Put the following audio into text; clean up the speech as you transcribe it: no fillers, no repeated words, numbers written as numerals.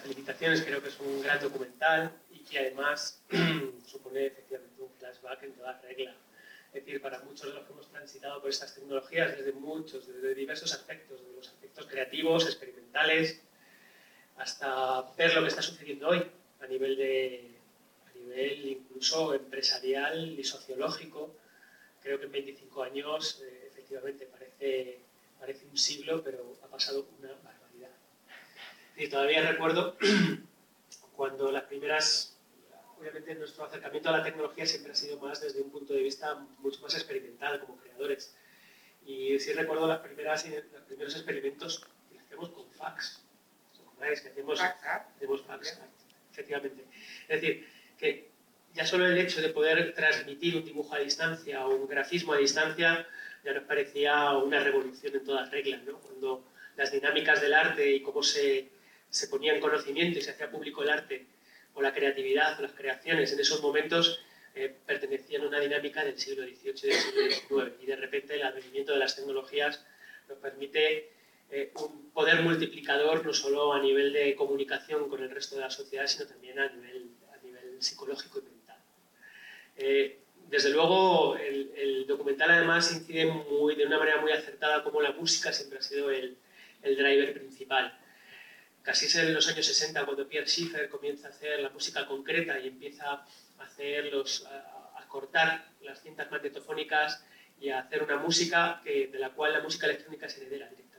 felicitaciones, creo que es un gran documental y que además supone efectivamente un flashback en toda regla. Es decir, para muchos de los que hemos transitado por estas tecnologías, desde diversos aspectos, desde los aspectos creativos, experimentales, hasta ver lo que está sucediendo hoy a nivel incluso empresarial y sociológico. Creo que en 25 años efectivamente parece un siglo, pero ha pasado una barbaridad. Y todavía recuerdo cuando las primeras, obviamente nuestro acercamiento a la tecnología siempre ha sido más desde un punto de vista mucho más experimental como creadores. Y sí recuerdo los primeros experimentos que hacemos con fax. ¿Os acordáis? Que hacemos fax, efectivamente. Es decir, que ya solo el hecho de poder transmitir un dibujo a distancia o un grafismo a distancia ya nos parecía una revolución en todas reglas, ¿no? Cuando las dinámicas del arte y cómo se ponía en conocimiento y se hacía público el arte o la creatividad o las creaciones en esos momentos pertenecían a una dinámica del siglo XVIII y del siglo XIX, y de repente el advenimiento de las tecnologías nos permite un poder multiplicador no solo a nivel de comunicación con el resto de la sociedad, sino también a nivel psicológico y mental. Desde luego el documental además incide de una manera muy acertada como la música siempre ha sido el driver principal. Casi es en los años 60 cuando Pierre Schaeffer comienza a hacer la música concreta y empieza a cortar las cintas magnetofónicas y a hacer una música de la cual la música electrónica es heredera directamente.